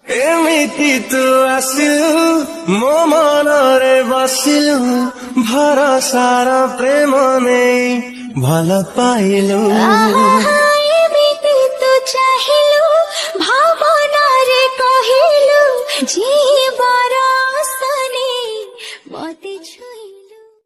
एमिति तू आसिलु मो मनरे बसिलु भरोसार प्रेम नै भल पाइलु।